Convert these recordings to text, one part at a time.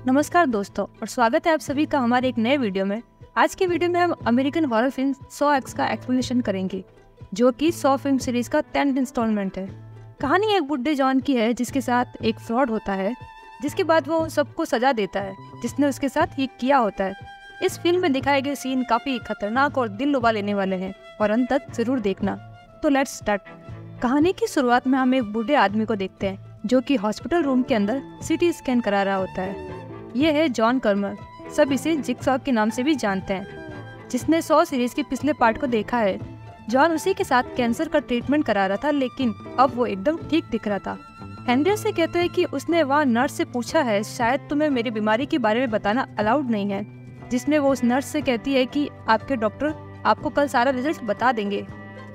नमस्कार दोस्तों और स्वागत है आप सभी का हमारे एक नए वीडियो में। आज के वीडियो में हम American horror film Saw X का एक्सप्लेनेशन करेंगे, जो कि सॉ फिल्म सीरीज का 10th इंस्टॉलमेंट है। कहानी एक बुड्ढे जॉन की है जिसके साथ एक फ्रॉड होता है, जिसके बाद वो सबको सजा देता है जिसने उसके साथ ये किया होता है। इस फिल्म में दिखाए गए सीन काफी खतरनाक और दिल लुभा लेने वाले हैं और अंत तक जरूर देखना। तो लेट्स स्टार्ट। कहानी की शुरुआत में हम एक बूढ़े आदमी को देखते हैं जो कि हॉस्पिटल रूम के अंदर सीटी स्कैन करा रहा होता है। ये है जॉन कर्मर, सब इसे जिगसॉ के नाम से भी जानते हैं। जिसने सॉ सीरीज के पिछले पार्ट को देखा है, जॉन उसी के साथ कैंसर का ट्रीटमेंट करा रहा था, लेकिन अब वो एकदम ठीक दिख रहा था। हेनरी से कहते हैं कि उसने वहाँ नर्स से पूछा है, शायद तुम्हें मेरी बीमारी के बारे में बताना अलाउड नहीं है। जिसमें वो उस नर्स से कहती है कि आपके डॉक्टर आपको कल सारा रिजल्ट बता देंगे।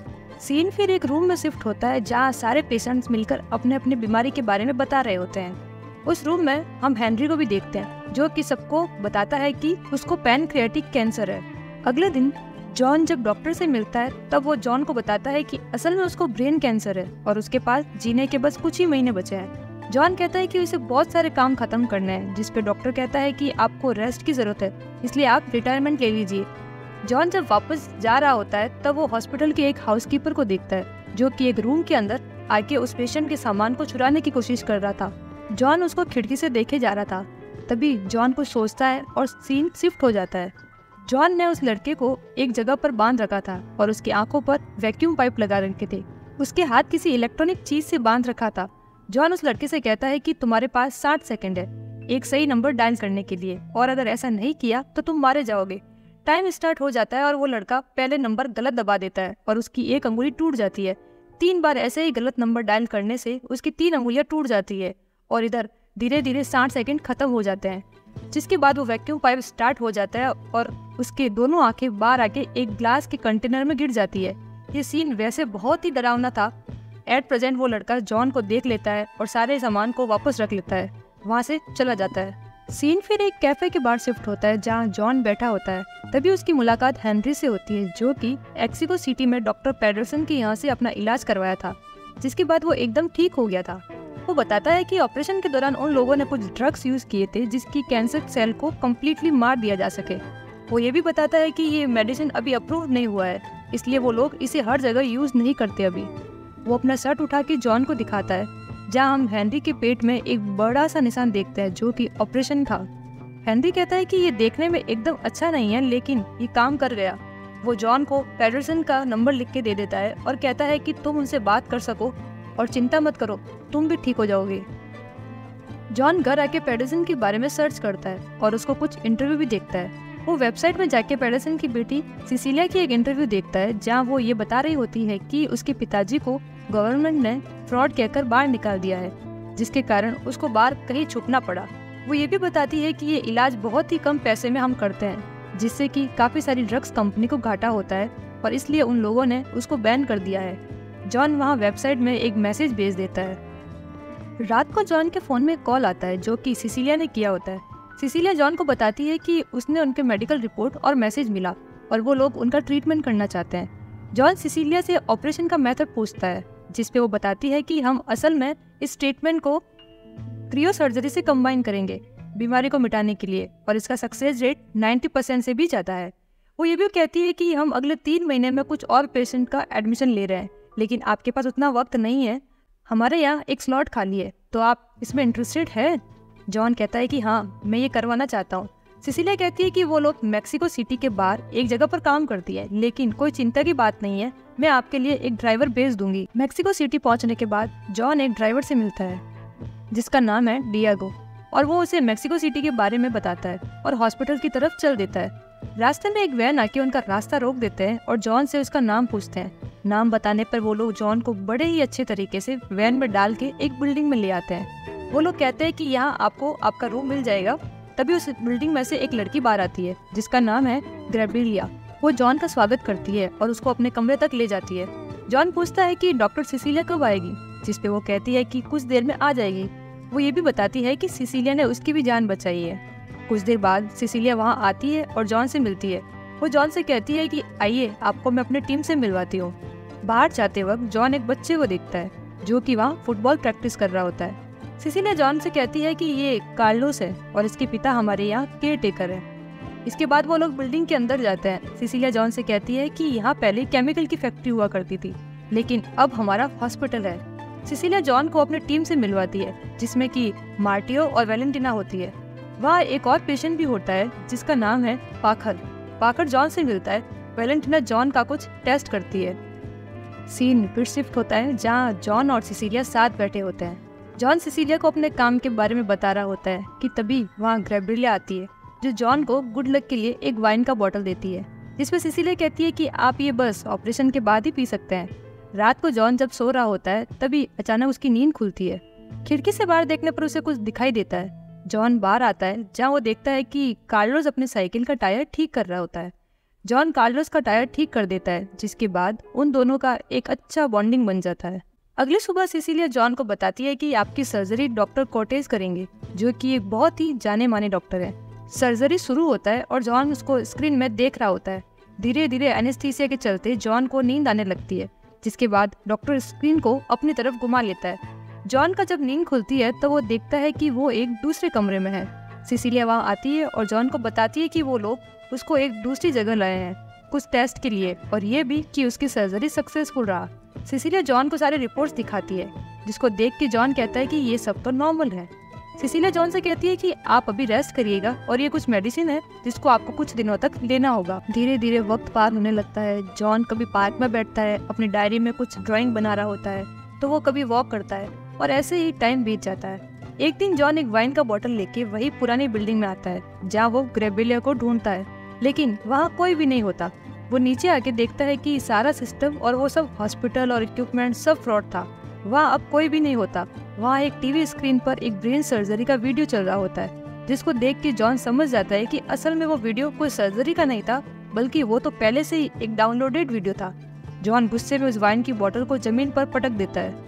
सीन फिर एक रूम में शिफ्ट होता है जहाँ सारे पेशेंट्स मिलकर अपने अपने बीमारी के बारे में बता रहे होते हैं। उस रूम में हम हेनरी को भी देखते हैं जो कि सबको बताता है कि उसको पैनक्रियाटिक कैंसर है। अगले दिन जॉन जब डॉक्टर से मिलता है तब वो जॉन को बताता है कि असल में उसको ब्रेन कैंसर है और उसके पास जीने के बस कुछ ही महीने बचे हैं। जॉन कहता है कि उसे बहुत सारे काम खत्म करने हैं, जिस पे डॉक्टर कहता है कि आपको रेस्ट की जरूरत है, इसलिए आप रिटायरमेंट ले लीजिए। जॉन जब वापस जा रहा होता है तब वो हॉस्पिटल के एक हाउसकीपर को देखता है जो कि एक रूम के अंदर आके उस पेशेंट के सामान को चुराने की कोशिश कर रहा था। जॉन उसको खिड़की से देखे जा रहा था। तभी जॉन कुछ सोचता है और सीन शिफ्ट हो जाता है। जॉन ने उस लड़के को एक जगह पर बांध रखा था और उसकी आंखों पर वैक्यूम पाइप लगा रखे थे। उसके हाथ किसी इलेक्ट्रॉनिक चीज से बांध रखा था। जॉन उस लड़के से कहता है कि तुम्हारे पास 60 सेकंड है एक सही नंबर डायल करने के लिए, और अगर ऐसा नहीं किया तो तुम मारे जाओगे। टाइम स्टार्ट हो जाता है और वो लड़का पहले नंबर गलत दबा देता है और उसकी एक अंगुली टूट जाती है। 3 बार ऐसे ही गलत नंबर डायल करने से उसकी 3 अंगुलियां टूट जाती है और इधर धीरे धीरे 60 सेकंड खत्म हो जाते हैं। जिसके बाद वो वैक्यूम पाइप स्टार्ट हो जाता है और उसके दोनों आंखें बाहर आके एक ग्लास के कंटेनर में गिर जाती है। ये सीन वैसे बहुत ही डरावना था। एट प्रेजेंट वो लड़का जॉन को देख लेता है और सारे सामान को वापस रख लेता है, वहाँ से चला जाता है। सीन फिर एक कैफे के बाहर शिफ्ट होता है जहाँ जॉन बैठा होता है। तभी उसकी मुलाकात हेनरी से होती है जो कि एक्सिको सिटी में डॉक्टर पैडरसन के यहाँ से अपना इलाज करवाया था, जिसके बाद वो एकदम ठीक हो गया था। वो बताता है कि ऑपरेशन के दौरान उन लोगों ने कुछ ड्रग्स यूज किए थे जिसकी कैंसर सेल को कम्प्लीटली मार दिया जा सके। वो ये भी बताता है कि ये मेडिसिन अभी अप्रूव नहीं हुआ है, इसलिए वो लोग इसे हर जगह यूज नहीं करते अभी। वो अपना शर्ट उठा के जॉन को दिखाता है जहाँ हम हेनरी के पेट में एक बड़ा सा निशान देखते हैं जो कि ऑपरेशन था। हेनरी कहता है कि ये देखने में एकदम अच्छा नहीं है, लेकिन ये काम कर गया। वो जॉन को पैडरसन का नंबर लिख के दे देता है और कहता है कि तुम उनसे बात कर सको और चिंता मत करो, तुम भी ठीक हो जाओगे। जॉन घर आके पैडरसन के बारे में सर्च करता है और उसको कुछ इंटरव्यू भी देखता है। वो वेबसाइट में जाके पैडरसन की बेटी सिसिलिया की एक इंटरव्यू देखता है जहाँ वो ये बता रही होती है कि उसके पिताजी को गवर्नमेंट ने फ्रॉड कहकर बाहर निकाल दिया है, जिसके कारण उसको बाहर कहीं छुपना पड़ा। वो ये भी बताती है कि ये इलाज बहुत ही कम पैसे में हम करते हैं, जिससे कि काफी सारी ड्रग्स कंपनी को घाटा होता है और इसलिए उन लोगों ने उसको बैन कर दिया है। जॉन वहाँ वेबसाइट में एक मैसेज भेज देता है। रात को जॉन के फोन में कॉल आता है जो कि सिसिलिया ने किया होता है। सिसिलिया जॉन को बताती है कि उसने उनके मेडिकल रिपोर्ट और मैसेज मिला और वो लोग उनका ट्रीटमेंट करना चाहते हैं। जॉन सिसिलिया से ऑपरेशन का मेथड पूछता है, जिसपे वो बताती है कि हम असल में इस ट्रीटमेंट को क्रियो सर्जरी से कंबाइन करेंगे बीमारी को मिटाने के लिए, और इसका सक्सेस रेट 90% से भी ज्यादा है। वो ये भी कहती है कि हम अगले 3 महीने में कुछ और पेशेंट का एडमिशन ले रहे हैं, लेकिन आपके पास उतना वक्त नहीं है। हमारे यहाँ एक स्लॉट खाली है, तो आप इसमें इंटरेस्टेड है? जॉन कहता है कि हाँ, मैं ये करवाना चाहता हूँ। सिसिलिया कहती है कि वो लोग मेक्सिको सिटी के बाहर एक जगह पर काम करती है, लेकिन कोई चिंता की बात नहीं है, मैं आपके लिए एक ड्राइवर भेज दूंगी। मेक्सिको सिटी पहुँचने के बाद जॉन एक ड्राइवर से मिलता है जिसका नाम है डियागो, और वो उसे मेक्सिको सिटी के बारे में बताता है और हॉस्पिटल की तरफ चल देता है। रास्ते में एक वैन आके उनका रास्ता रोक देते हैं और जॉन से उसका नाम पूछते हैं। नाम बताने पर वो लोग जॉन को बड़े ही अच्छे तरीके से वैन में डाल के एक बिल्डिंग में ले आते हैं। वो लोग कहते हैं कि यहाँ आपको आपका रूम मिल जाएगा। तभी उस बिल्डिंग में से एक लड़की बाहर आती है जिसका नाम है ग्रेबिलिया। वो जॉन का स्वागत करती है और उसको अपने कमरे तक ले जाती है। जॉन पूछता है कि डॉक्टर सिसिलिया कब आएगी, जिसपे वो कहती है कि कुछ देर में आ जाएगी। वो ये भी बताती है कि सिसिलिया ने उसकी भी जान बचाई है। कुछ देर बाद सिसिलिया वहाँ आती है और जॉन से मिलती है। वो जॉन से कहती है कि आइए, आपको मैं अपने टीम से मिलवाती हूँ। बाहर जाते वक्त जॉन एक बच्चे को देखता है जो कि वहाँ फुटबॉल प्रैक्टिस कर रहा होता है। सिसिलिया जॉन से कहती है कि ये कार्लोस है और इसके पिता हमारे यहाँ केयर टेकर है। इसके बाद वो लोग बिल्डिंग के अंदर जाते हैं। सिसिलिया जॉन से कहती है कि यहाँ पहले केमिकल की फैक्ट्री हुआ करती थी, लेकिन अब हमारा हॉस्पिटल है। सिसिलिया जॉन को अपनी टीम से मिलवाती है, जिसमें कि मार्टियो और वैलेंटिना होती है। वहाँ एक और पेशेंट भी होता है जिसका नाम है पाखर। पाखर जॉन से मिलता है। वैलेंटिना जॉन का कुछ टेस्ट करती है। सीन फिर शिफ्ट होता है जहाँ जॉन और सिसिलिया साथ बैठे होते हैं। जॉन सिसिलिया को अपने काम के बारे में बता रहा होता है कि तभी वहाँ गैब्रिएला आती है, जो जॉन को गुड लक के लिए एक वाइन का बोतल देती है, जिसमें सिसिलिया कहती है कि आप ये बस ऑपरेशन के बाद ही पी सकते हैं। रात को जॉन जब सो रहा होता है तभी अचानक उसकी नींद खुलती है। खिड़की से बाहर देखने पर उसे कुछ दिखाई देता है। जॉन बाहर आता है जहाँ वो देखता है कि कार्लोस अपने साइकिल का टायर ठीक कर रहा होता है। जॉन कार्लोस का टायर ठीक कर देता है, जिसके बाद उन दोनों का एक अच्छा बॉन्डिंग बन जाता है। अगली सुबह सिसिलिया जॉन को बताती है कि आपकी सर्जरी डॉक्टर कोर्टेज करेंगे, जो कि एक बहुत ही जाने माने डॉक्टर है। सर्जरी शुरू होता है और जॉन उसको स्क्रीन में देख रहा होता है। धीरे धीरे एनेस्थीसिया के चलते जॉन को नींद आने लगती है, जिसके बाद डॉक्टर स्क्रीन को अपनी तरफ घुमा लेता है। जॉन का जब नींद खुलती है तो वो देखता है कि वो एक दूसरे कमरे में है। सिसिलिया वहाँ आती है और जॉन को बताती है कि वो लोग उसको एक दूसरी जगह लाए हैं कुछ टेस्ट के लिए, और ये भी कि उसकी सर्जरी सक्सेसफुल रहा। सिसिलिया जॉन को सारे रिपोर्ट्स दिखाती है, जिसको देख के जॉन कहता है कि ये सब तो नॉर्मल है। सिसिलिया जॉन से कहती है कि आप अभी रेस्ट करिएगा और ये कुछ मेडिसिन है जिसको आपको कुछ दिनों तक लेना होगा। धीरे धीरे वक्त पार होने लगता है। जॉन कभी पार्क में बैठता है, अपनी डायरी में कुछ ड्राइंग बना रहा होता है, तो वो कभी वॉक करता है और ऐसे ही टाइम बीत जाता है। एक दिन जॉन एक वाइन का बोतल लेके वही पुरानी बिल्डिंग में आता है जहाँ वो गैब्रिएला को ढूंढता है, लेकिन वहाँ कोई भी नहीं होता। वो नीचे आके देखता है कि सारा सिस्टम और वो सब हॉस्पिटल और इक्विपमेंट सब फ्रॉड था। वहाँ अब कोई भी नहीं होता। वहाँ एक टीवी स्क्रीन पर एक ब्रेन सर्जरी का वीडियो चल रहा होता है, जिसको देख के जॉन समझ जाता है कि असल में वो वीडियो कोई सर्जरी का नहीं था, बल्कि वो तो पहले से ही एक डाउनलोडेड वीडियो था। जॉन गुस्से में उस वाइन की बोतल को जमीन पर पटक देता है।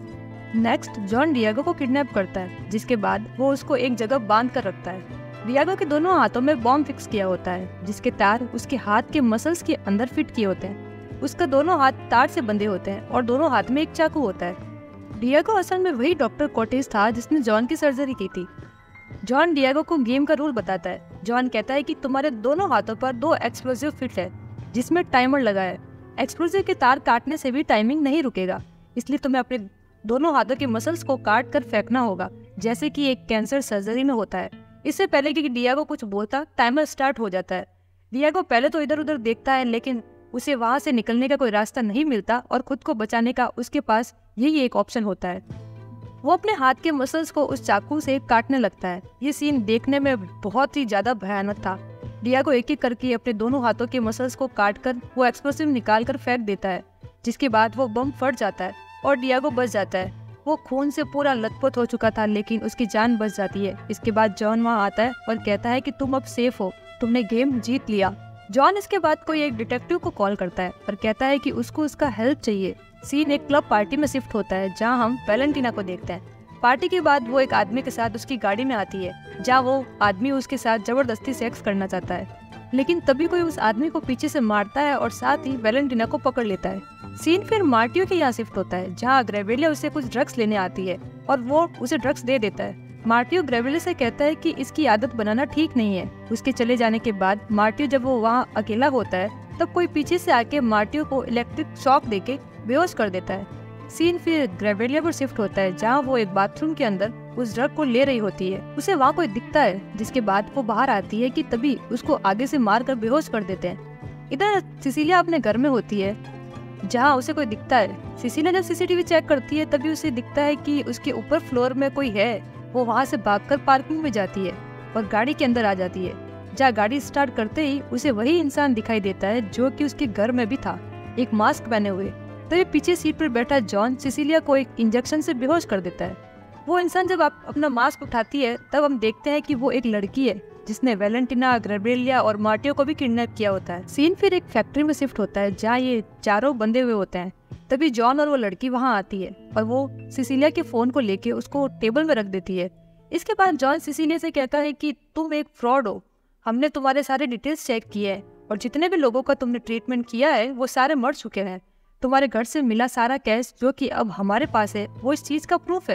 नेक्स्ट जॉन डिएगो को किडनैप करता है, जिसके बाद वो उसको एक जगह बांध कर रखता है। डिएगो के दोनों हाथों में बॉम्ब फिक्स किया होता है, जिसके तार उसके हाथ के मसल्स के अंदर फिट किए होते हैं। उसका दोनों हाथ तार से बंधे होते हैं और दोनों हाथ में एक चाकू होता है। डिएगो असल में वही डॉक्टर कोर्टेज था जिसने जॉन की सर्जरी की थी। जॉन डिएगो को गेम का रूल बताता है। जॉन कहता है कि तुम्हारे दोनों हाथों पर 2 एक्सप्लोसिव फिट है, जिसमें टाइमर लगा है। एक्सप्लोसिव के तार काटने से भी टाइमिंग नहीं रुकेगा, इसलिए तुम्हें अपने दोनों हाथों के मसल्स को काट कर फेंकना होगा, जैसे कि एक कैंसर सर्जरी में होता है। इससे पहले कि डिएगो कुछ बोलता, टाइमर स्टार्ट हो जाता है। डिएगो पहले तो इधर उधर देखता है, लेकिन उसे वहां से निकलने का कोई रास्ता नहीं मिलता और खुद को बचाने का उसके पास यही एक ऑप्शन होता है। वो अपने हाथ के मसल्स को उस चाकू से काटने लगता है। ये सीन देखने में बहुत ही ज्यादा भयानक था। डिएगो एक एक करके अपने दोनों हाथों के मसल्स को काट कर वो एक्सप्लोसिव निकाल कर फेंक देता है, जिसके बाद वो बम फट जाता है और डिएगो बच जाता है। वो खून से पूरा लथपथ हो चुका था, लेकिन उसकी जान बच जाती है। इसके बाद जॉन वहाँ आता है और कहता है कि तुम अब सेफ हो, तुमने गेम जीत लिया। जॉन इसके बाद कोई एक डिटेक्टिव को कॉल करता है और कहता है कि उसको उसका हेल्प चाहिए। सीन एक क्लब पार्टी में शिफ्ट होता है, जहाँ हम वैलेंटिना को देखते हैं। पार्टी के बाद वो एक आदमी के साथ उसकी गाड़ी में आती है, जहाँ वो आदमी उसके साथ जबरदस्ती सेक्स करना चाहता है, लेकिन तभी कोई उस आदमी को पीछे से मारता है और साथ ही वैलेंटिना को पकड़ लेता है। सीन फिर मार्टियो के यहाँ शिफ्ट होता है, जहाँ गैब्रिएला उसे कुछ ड्रग्स लेने आती है और वो उसे ड्रग्स दे देता है। मार्टियो गैब्रिएला से कहता है कि इसकी आदत बनाना ठीक नहीं है। उसके चले जाने के बाद मार्टियो जब वो वहाँ अकेला होता है, तब कोई पीछे से आके मार्टियो को इलेक्ट्रिक शॉक देके बेहोश कर देता है। सीन फिर गैब्रिएला पर शिफ्ट होता है, जहाँ वो एक बाथरूम के अंदर उस ड्रग को ले रही होती है। उसे वहाँ कोई दिखता है, जिसके बाद वो बाहर आती है कि तभी उसको आगे से मार कर बेहोश कर देते हैं। इधर सिसिलिया अपने घर में होती है, जहाँ उसे कोई दिखता है। सिसिलिया जब सीसीटीवी चेक करती है, तभी उसे दिखता है कि उसके ऊपर फ्लोर में कोई है। वो वहाँ से भागकर पार्किंग में जाती है और गाड़ी के अंदर आ जाती है, जहाँ गाड़ी स्टार्ट करते ही उसे वही इंसान दिखाई देता है जो कि उसके घर में भी था, एक मास्क पहने हुए। तभी पीछे सीट पर बैठा जॉन सिसिलिया को एक इंजेक्शन से बेहोश कर देता है। वो इंसान जब अपना मास्क उठाती है, तब हम देखते हैं कि वो एक लड़की है जिसने वैलेंटिना, गैब्रिएला और मार्टियो को भी किडनैप किया होता है। सीन फिर एक फैक्ट्री में शिफ्ट होता है, जहाँ ये चारों बंधे हुए होते हैं। तभी जॉन और वो लड़की वहाँ आती है और वो सिसिलिया के फोन को लेके उसको टेबल में रख देती है। इसके बाद जॉन सिसिलिया से कहता है कि तुम एक फ्रॉड हो, हमने तुम्हारे सारे डिटेल्स चेक किए हैं और जितने भी लोगों का तुमने ट्रीटमेंट किया है वो सारे मर चुके हैं। तुम्हारे घर से मिला सारा कैश जो कि अब हमारे पास है, वो इस चीज का प्रूफ है।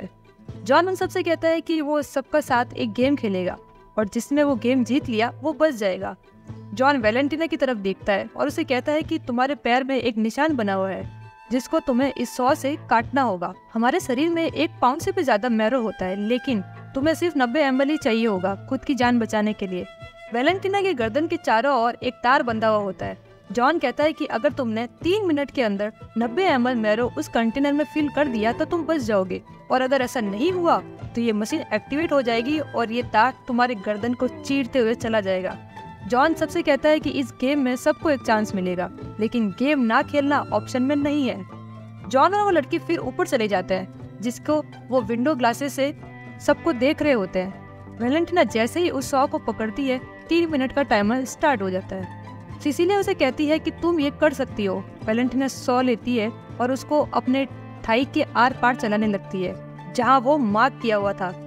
जॉन उन सबसे कहता है कि वो सबका साथ एक गेम खेलेगा और जिसमें वो गेम जीत लिया वो बच जाएगा। जॉन वैलेंटिना की तरफ देखता है और उसे कहता है कि तुम्हारे पैर में एक निशान बना हुआ है जिसको तुम्हें इस सॉ से काटना होगा। हमारे शरीर में 1 पाउंड से भी ज्यादा मैरो होता है, लेकिन तुम्हें सिर्फ 90 ml ही चाहिए होगा खुद की जान बचाने के लिए। वैलेंटिना के गर्दन के चारों ओर एक तार बंधा हुआ होता है। जॉन कहता है कि अगर तुमने 3 मिनट के अंदर 90 ml मैरो उस कंटेनर में फिल कर दिया तो तुम बच जाओगे, और अगर ऐसा नहीं हुआ तो ये मशीन एक्टिवेट हो जाएगी और ये तार तुम्हारे गर्दन को चीरते हुए चला जाएगा। जॉन सबसे कहता है कि इस गेम में सबको एक चांस मिलेगा, लेकिन गेम ना खेलना ऑप्शन में नहीं है। जॉन और वो लड़की फिर ऊपर चले जाते हैं जिसको वो विंडो ग्लासेस से सबको देख रहे होते हैं। वैलेंटिना जैसे ही उस सॉ को पकड़ती है 3 मिनट का टाइमर स्टार्ट हो जाता है। सिसिलिया उसे कहती है कि तुम ये कर सकती हो। वैलेंटिना सॉ लेती है और उसको अपने थाई के आर पार चलाने लगती है जहाँ वो मार्क किया हुआ था।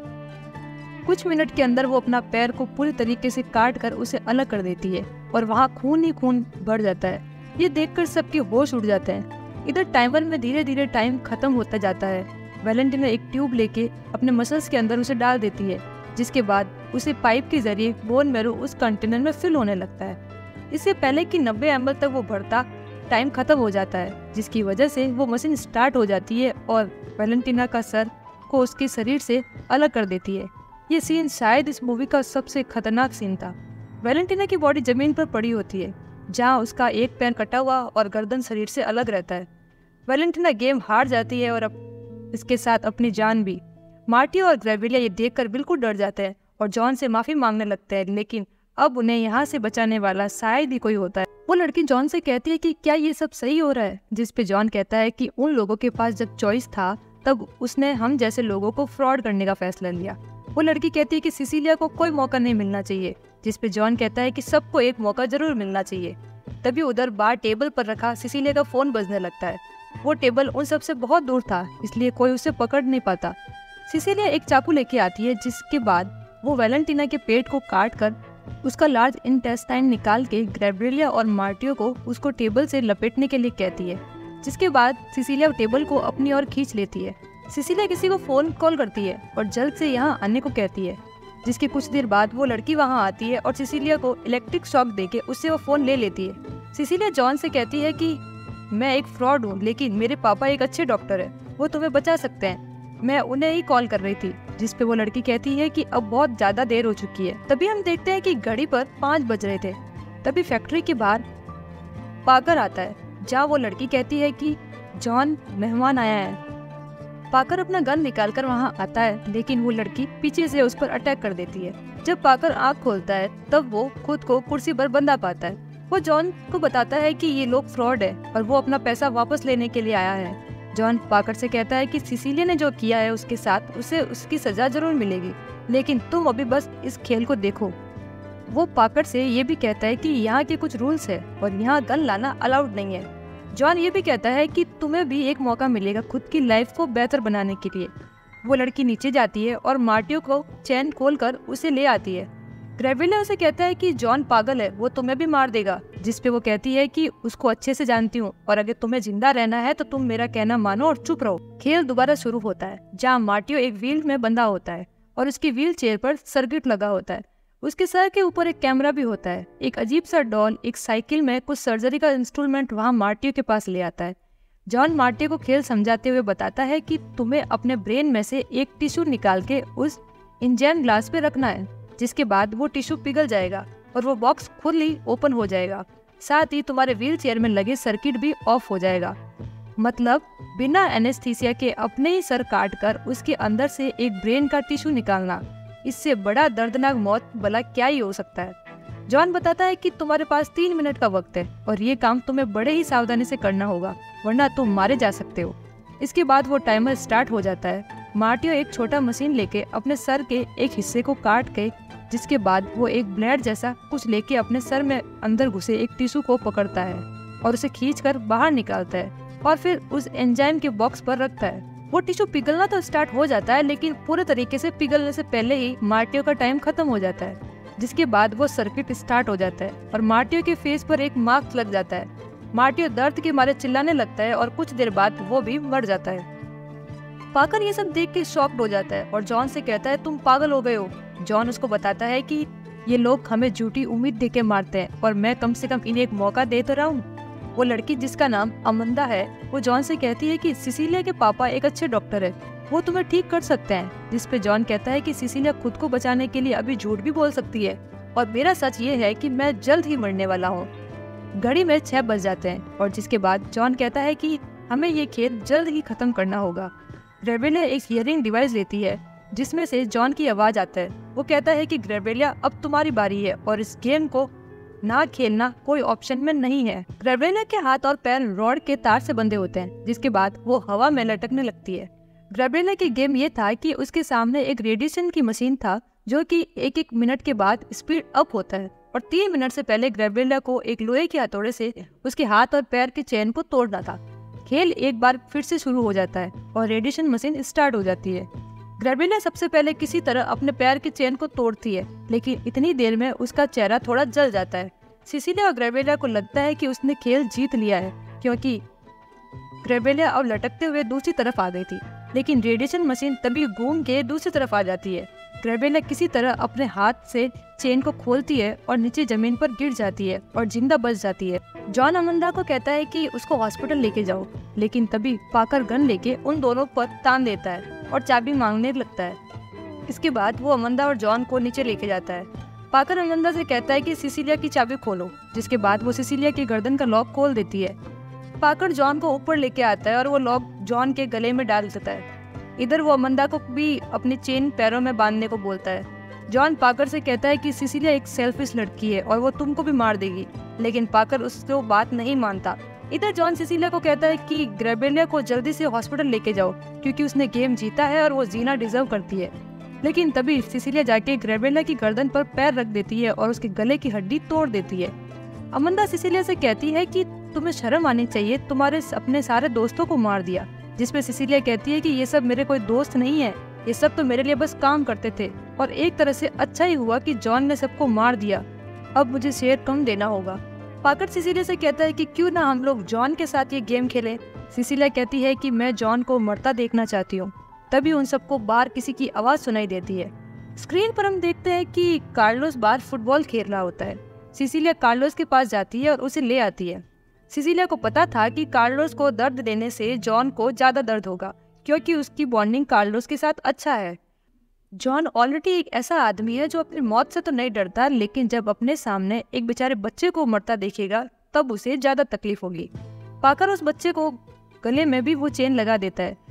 कुछ मिनट के अंदर वो अपना पैर को पूरी तरीके से काट कर उसे अलग कर देती है और वहाँ खून ही खून बढ़ जाता है। ये देखकर सबके होश उड़ जाते हैं। इधर टाइमर में धीरे धीरे टाइम खत्म होता जाता है। वैलेंटिना एक ट्यूब लेके अपने मसल्स के अंदर उसे डाल देती है, जिसके बाद उसे पाइप के जरिए बोन मैरो उस कंटेनर में फिल होने लगता है। इससे पहले कि 90 ml तक वो बढ़ता, टाइम खत्म हो जाता है, जिसकी वजह से वो मशीन स्टार्ट हो जाती है और वैलेंटिना का सर को उसके शरीर से अलग कर देती है। ये सीन शायद इस मूवी का सबसे खतरनाक सीन था। वैलेंटिना की बॉडी जमीन पर पड़ी होती है जहाँ उसका एक पैर कटा हुआ और गर्दन शरीर से अलग रहता है। वैलेंटिना गेम हार जाती है और अब इसके साथ अपनी जान भी। मार्टी और ग्रेविलिया ये देखकर बिल्कुल डर जाते हैं और जॉन से माफी मांगने लगते हैं, लेकिन अब उन्हें यहाँ से बचाने वाला शायद ही कोई होता है। वो लड़की जॉन से कहती है कि क्या ये सब सही हो रहा है, जिस पे जॉन कहता है कि उन लोगों के पास जब चॉइस था तब उसने हम जैसे लोगों को फ्रॉड करने का फैसला लिया। वो लड़की कहती है कि सिसिलिया को कोई मौका नहीं मिलना चाहिए, जिस पे जॉन कहता है कि सबको एक मौका जरूर मिलना चाहिए। तभी उधर बार टेबल पर रखा सिसिलिया का फोन बजने लगता है। वो टेबल उन सब से बहुत दूर था, इसलिए कोई उसे पकड़ नहीं पाता। सिसिलिया एक चाकू लेके आती है, जिसके बाद वो वैलेंटिना के पेट को काट कर उसका लार्ज इंटेस्टाइन निकाल के ग्रेविलिया और मार्टियो को उसको टेबल से लपेटने के लिए कहती है, जिसके बाद सिसिलिया टेबल को अपनी ओर खींच लेती है। सिसिलिया किसी को फोन कॉल करती है और जल्द से यहाँ आने को कहती है, जिसके कुछ देर बाद वो लड़की वहाँ आती है और सिसिलिया को इलेक्ट्रिक शॉक देके उससे वो फोन ले लेती है। सिसिलिया जॉन से कहती है कि मैं एक फ्रॉड हूँ, लेकिन मेरे पापा एक अच्छे डॉक्टर है, वो तुम्हें बचा सकते हैं, मैं उन्हें ही कॉल कर रही थी। जिस पे वो लड़की कहती है कि अब बहुत ज्यादा देर हो चुकी है। तभी हम देखते हैं कि घड़ी पर 5 बज रहे थे। तभी फैक्ट्री के बाहर पाकर आता है, जहाँ वो लड़की कहती है कि जॉन मेहमान आया है। पाकर अपना गन निकालकर वहाँ आता है, लेकिन वो लड़की पीछे से उस पर अटैक कर देती है। जब पाकर आँख खोलता है तब वो खुद को कुर्सी पर बंधा पाता है। वो जॉन को बताता है कि ये लोग फ्रॉड है और वो अपना पैसा वापस लेने के लिए आया है। जॉन पाकर से कहता है कि सिसिलिया ने जो किया है उसके साथ उसे उसकी सजा जरूर मिलेगी, लेकिन तुम अभी बस इस खेल को देखो। वो पाकर से ये भी कहता है कि यहाँ के कुछ रूल्स है और यहाँ गन लाना अलाउड नहीं है। जॉन ये भी कहता है कि तुम्हें भी एक मौका मिलेगा खुद की लाइफ को बेहतर बनाने के लिए। वो लड़की नीचे जाती है और मार्टियो को चैन खोलकर उसे ले आती है। ग्रेविलिया उसे कहता है कि जॉन पागल है, वो तुम्हें भी मार देगा, जिस पे वो कहती है कि उसको अच्छे से जानती हूँ और अगर तुम्हें जिंदा रहना है तो तुम मेरा कहना मानो और चुप रहो। खेल दोबारा शुरू होता है, जहाँ मार्टियो एक व्हील में बंधा होता है और उसकी व्हील चेयर पर सर्किट लगा होता है। उसके सर के ऊपर एक कैमरा भी होता है। एक अजीब सा डॉल एक साइकिल में कुछ सर्जरी का इंस्ट्रूमेंट वहाँ मार्टियो के पास ले आता है। जॉन मार्टियो को खेल समझाते हुए बताता है कि तुम्हें अपने ब्रेन में से एक टिश्यू निकाल के उस इंजन ग्लास पे रखना है, जिसके बाद वो टिश्यू पिघल जाएगा और वो बॉक्स खुद ही ओपन हो जाएगा। साथ ही तुम्हारे व्हील चेयर में लगे सर्किट भी ऑफ हो जाएगा। मतलब बिना एनेस्थीसिया के अपने ही सर काट कर उसके अंदर से एक ब्रेन का टिश्यू निकालना, इससे बड़ा दर्दनाक मौत भला क्या ही हो सकता है। जॉन बताता है कि तुम्हारे पास 3 मिनट का वक्त है और ये काम तुम्हें बड़े ही सावधानी से करना होगा, वरना तुम मारे जा सकते हो। इसके बाद वो टाइमर स्टार्ट हो जाता है। मार्टियो एक छोटा मशीन लेके अपने सर के एक हिस्से को काट के, जिसके बाद वो एक ब्लेड जैसा कुछ लेके अपने सर में अंदर घुसे एक टिश्यू को पकड़ता है और उसे खींचकर बाहर निकालता है और फिर उस एंजाइम के बॉक्स पर रखता है। वो टिश्यू पिघलना तो स्टार्ट हो जाता है, लेकिन पूरे तरीके से पिघलने से पहले ही मार्टियो का टाइम खत्म हो जाता है, जिसके बाद वो सर्किट स्टार्ट हो जाता है और मार्टियो के फेस पर एक मार्क लग जाता है। मार्टियो दर्द के मारे चिल्लाने लगता है और कुछ देर बाद वो भी मर जाता है। पाकर ये सब देख के शॉक्ड हो जाता है और जॉन से कहता है तुम पागल हो गए हो। जॉन उसको बताता है कि ये लोग हमें झूठी उम्मीद देके मारते हैं और मैं कम से कम इन्हें एक मौका दे तो रहा हूँ। वो लड़की जिसका नाम अमंदा है वो जॉन से कहती है कि सिसिलिया के पापा एक अच्छे डॉक्टर है, वो तुम्हें ठीक कर सकते हैं। जिस पे जॉन कहता है कि सिसिलिया खुद को बचाने के लिए अभी झूठ भी बोल सकती है और मेरा सच ये है कि मैं जल्द ही मरने वाला हूँ। घड़ी में 6 बज जाते हैं और जिसके बाद जॉन कहता है कि हमें ये खेल जल्द ही खत्म करना होगा। ग्रेवेलिया एक हियरिंग डिवाइस लेती है जिसमें से जॉन की आवाज आता है। वो कहता है कि ग्रेवेलिया अब तुम्हारी बारी है और इस गेम को ना खेलना कोई ऑप्शन में नहीं है। ग्रेवेलिया के हाथ और पैर रॉड के तार से बंधे होते हैं जिसके बाद वो हवा में लटकने लगती है। ग्रेवेलिया की गेम ये था कि उसके सामने एक रेडिएशन की मशीन था जो कि एक मिनट के बाद स्पीड अप होता है और 3 मिनट से पहले ग्रेवेलिया को एक लोहे के हथौड़े से उसके हाथ और पैर के चेन को तोड़ना था। खेल एक बार फिर से शुरू हो जाता है और रेडिएशन मशीन स्टार्ट हो जाती है। ग्रेवेलिया सबसे पहले किसी तरह अपने पैर की चेन को तोड़ती है लेकिन इतनी देर में उसका चेहरा थोड़ा जल जाता है। सिसिलिया और ग्रेवेलिया को लगता है कि उसने खेल जीत लिया है क्योंकि ग्रेवेलिया अब लटकते हुए दूसरी तरफ आ गई थी, लेकिन रेडिएशन मशीन तभी घूम के दूसरी तरफ आ जाती है। ग्रेवेलिया किसी तरह अपने हाथ से चेन को खोलती है और नीचे जमीन पर गिर जाती है और जिंदा बच जाती है। जॉन अमंदा को कहता है कि उसको हॉस्पिटल लेके जाओ, लेकिन तभी पाकर गन लेके उन दोनों पर तान देता है और चाबी मांगने लगता है। इसके बाद वो अमंदा और जॉन को नीचे लेके जाता है। पाकर अमंदा से कहता है कि सिसिलिया की चाबी खोलो, जिसके बाद वो सिसिलिया की गर्दन का लॉक खोल देती है। पाकर जॉन को ऊपर लेके आता है और वो लॉक जॉन के गले में डाल देता है। इधर वो अमंदा को भी अपनी चेन पैरों में बांधने को बोलता है। जॉन पाकर से कहता है कि सिसिलिया एक सेल्फिश लड़की है और वो तुमको भी मार देगी, लेकिन पाकर उसको बात नहीं मानता। इधर जॉन सिसिलिया को कहता है कि ग्रेवेलिया को जल्दी से हॉस्पिटल लेके जाओ क्योंकि उसने गेम जीता है और वो जीना डिजर्व करती है। लेकिन तभी सिसिलिया जाके ग्रेवेलिया की गर्दन पर पैर रख देती है और उसके गले की हड्डी तोड़ देती है। अमंदा सिसिलिया से कहती है कि तुम्हें शर्म आनी चाहिए, तुम्हारे अपने सारे दोस्तों को मार दिया। जिसपे सिसिलिया कहती है कि ये सब मेरे कोई दोस्त नहीं है, ये सब तो मेरे लिए बस काम करते थे और एक तरह से अच्छा ही हुआ कि जॉन ने सबको मार दिया, अब मुझे शेयर कम देना होगा। पाकर सिसिलिया से कहता है कि क्यों ना हम लोग जॉन के साथ ये गेम खेलें। सिसिलिया कहती है कि मैं जॉन को मरता देखना चाहती हूँ। तभी उन सबको बाहर किसी की आवाज सुनाई देती है। स्क्रीन पर हम देखते हैं कि कार्लोस बाहर फुटबॉल खेल रहा होता है। सिसिलिया कार्लोस के पास जाती है और उसे ले आती है। सिसिलिया को पता था कि कार्लोस को दर्द देने से जॉन को ज्यादा दर्द होगा क्योंकि उसकी बॉन्डिंग कार्लोस के साथ अच्छा है। जॉन ऑलरेडी एक ऐसा आदमी है जो अपनी मौत से तो नहीं डरता, लेकिन जब अपने सामने एक बेचारे बच्चे को मरता देखेगा तब उसे ज्यादा तकलीफ होगी। पाकर उस बच्चे को गले में भी वो चेन लगा देता है।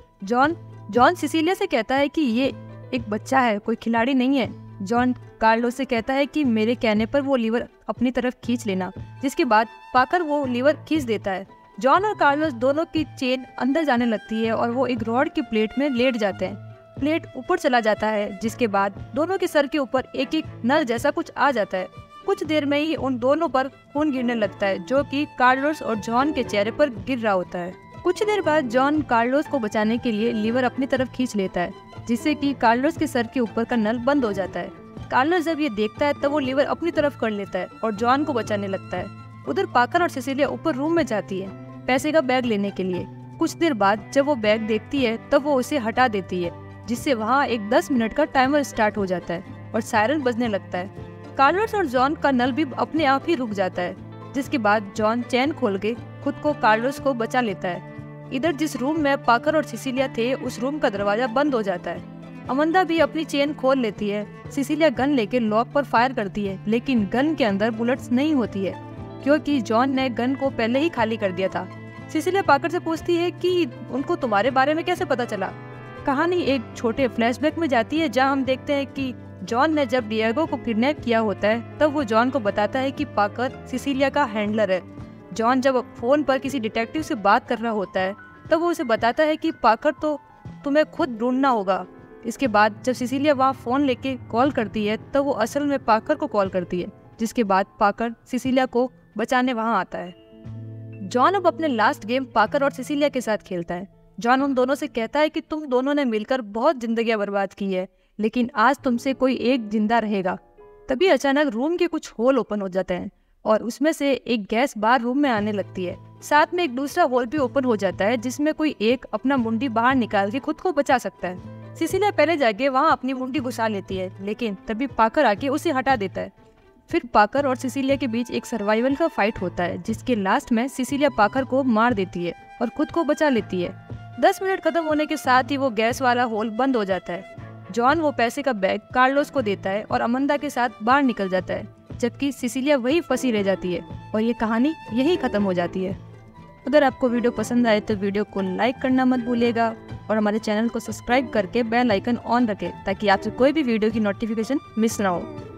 जॉन सिसिलिया से कहता है कि ये एक बच्चा है, कोई खिलाड़ी नहीं है। जॉन कार्लोस से कहता है कि मेरे कहने पर वो लीवर अपनी तरफ खींच लेना, जिसके बाद पाकर वो लीवर खींच देता है। जॉन और कार्लोस दोनों की चेन अंदर जाने लगती है और वो एक रॉड की प्लेट में लेट जाते हैं। प्लेट ऊपर चला जाता है, जिसके बाद दोनों के सर के ऊपर एक एक नल जैसा कुछ आ जाता है। कुछ देर में ही उन दोनों पर खून गिरने लगता है जो कि कार्लोस और जॉन के चेहरे पर गिर रहा होता है। कुछ देर बाद जॉन कार्लोस को बचाने के लिए लीवर अपनी तरफ खींच लेता है, जिससे कि कार्लोस के सर के ऊपर का नल बंद हो जाता है। कार्लोस जब ये देखता है तब वो लीवर अपनी तरफ कर लेता है और जॉन को बचाने लगता है। उधर पाकर और सिसिलिया ऊपर रूम में जाती है पैसे का बैग लेने के लिए। कुछ देर बाद जब वो बैग देखती है तब वो उसे हटा देती है, जिससे वहाँ एक 10 मिनट का टाइमर स्टार्ट हो जाता है और सायरन बजने लगता है। कार्लोस और जॉन का नल भी अपने आप ही रुक जाता है, जिसके बाद जॉन चैन खोल के खुद को कार्लोस को बचा लेता है। इधर जिस रूम में पाकर और सिसिलिया थे उस रूम का दरवाजा बंद हो जाता है। अमंदा भी अपनी चेन खोल लेती है। सिसिलिया गन लेके लॉक पर फायर करती है, लेकिन गन के अंदर बुलेट्स नहीं होती है क्योंकि जॉन ने गन को पहले ही खाली कर दिया था। सिसिलिया पाकर से पूछती है कि उनको तुम्हारे बारे में कैसे पता चला। कहानी एक छोटे फ्लैशबैक में जाती है जहां हम देखते हैं कि जॉन ने जब डिएगो को किडनैप किया होता है तब वो जॉन को बताता है कि पाकर सिसिलिया का हैंडलर है। जॉन जब फोन पर किसी डिटेक्टिव से बात कर रहा होता है तब वो उसे बताता है कि पाकर तो तुम्हें खुद ढूंढना होगा। इसके बाद जब सिसिलिया वहाँ फोन लेके कॉल करती है तब वो असल में पाकर को कॉल करती है, जिसके बाद पाकर सिसिलिया को बचाने वहाँ आता है। जॉन अब अपने लास्ट गेम पाकर और सिसिलिया के साथ खेलता है। जॉन उन दोनों से कहता है कि तुम दोनों ने मिलकर बहुत जिंदगियां बर्बाद की है, लेकिन आज तुमसे कोई एक जिंदा रहेगा। तभी अचानक रूम के कुछ होल ओपन हो जाते हैं और उसमें से एक गैस बार रूम में आने लगती है। साथ में एक दूसरा होल भी ओपन हो जाता है जिसमें कोई एक अपना मुंडी बाहर निकाल के खुद को बचा सकता है। सिसिलिया पहले जाके वहाँ अपनी मुंडी घुसा लेती है, लेकिन तभी पाकर आके उसे हटा देता है। फिर पाकर और सिसिलिया के बीच एक सर्वाइवल का फाइट होता है जिसके लास्ट में सिसिलिया पाकर को मार देती है और खुद को बचा लेती है। 10 मिनट खत्म होने के साथ ही वो गैस वाला होल बंद हो जाता है। जॉन वो पैसे का बैग कार्लोस को देता है और अमंदा के साथ बाहर निकल जाता है, जबकि सिसिलिया वही फंसी रह जाती है और ये कहानी यही खत्म हो जाती है। अगर आपको वीडियो पसंद आए तो वीडियो को लाइक करना मत भूलिएगा और हमारे चैनल को सब्सक्राइब करके बेल आइकन ऑन रखें ताकि आपसे कोई भी वीडियो की नोटिफिकेशन मिस ना हो।